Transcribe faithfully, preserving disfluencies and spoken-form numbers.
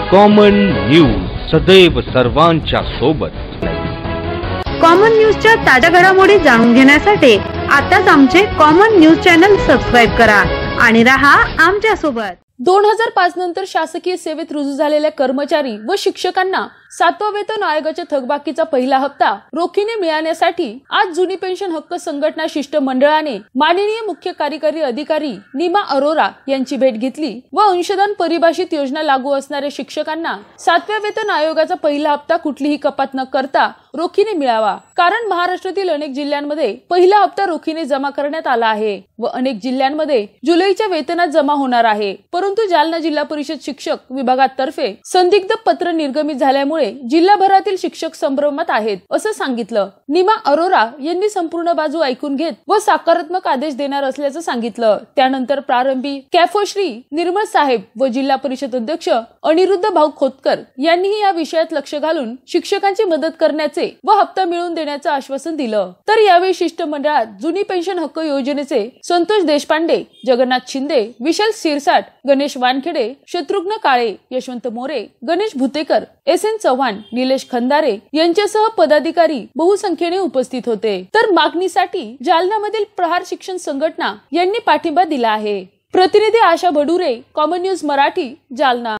Common news सदैव सर्वांच्या सोबत। कॉमन न्यूजच्या ताज्या घडामोडी जाणून घेण्यासाठी आताच आमचे कॉमन न्यूज चॅनल सबस्क्राइब करा आणि रहा आमच्या सोबत। दोन हजार पाच नंतर शासकीय सेवेत रुजू झालेल्या कर्मचारी व शिक्षकांना सातवा वेतन आयोगाच्या थकबाकीचा पहिला हप्ता रोखीने मिळण्यासाठी आज जुनी पेन्शन हक्क संघटना शिष्टमंडळाने माननीय मुख्य कार्यकारी अधिकारी नीमा अरोरा यांची भेट घेतली व अंशदान परिभाषित योजना लागू असणाऱ्या शिक्षकांना सातव्या वेतन आयोगाचा पहिला हप्ता कुठलीही कपात न करता रोखीने मिळावा, कारण महाराष्ट्रातील अनेक जिल्ह्यांमध्ये पहिला हप्ता रोखीने जमा करण्यात आला आहे व अनेक जिल्ह्यांमध्ये जुलैच्या वेतनात जमा होणार आहे। परंतु जालना जिल्हा परिषद शिक्षक विभागातर्फे संदिग्ध पत्र निर्गमित झाल्यामुळे जिल्हाभरातील शिक्षक संभ्रमात आहेत असं सांगितलं। नीमा अरोरा यांनी संपूर्ण बाजू ऐकून घेत व सकारात्मक आदेश देणार असल्याचं सांगितलं। त्यानंतर प्रारंभी कॅफोश्री निर्मळ साहेब व जिल्हा परिषद अध्यक्ष अनिरुद्ध भाऊ खोतकर यांनीही या विषयात लक्ष घालून शिक्षकांची मदत करण्याचे व हप्ता मिळवून देण्याचं आश्वासन दिलं। तर यावेळी शिष्टमंडळात जुनी पेन्शन हक्क योजनेचे संतोष देशपांडे, जगन्नाथ शिंदे, विशाल सिरसाट, गणेश वानखेडे, शत्रुघ्न काळे, यशवंत मोरे, गणेश भुतेकर, एस एन चव्हाण, निलेश खंदारे यांच्यासह पदाधिकारी बहुसंख्येने उपस्थित होते। तर मागणीसाठी जालन्यामधील प्रहार शिक्षण संघटना यांनी पाठिंबा दिला आहे। प्रतिनिधी आशा भडुरे, कॉमन न्यूज मराठी, जालना।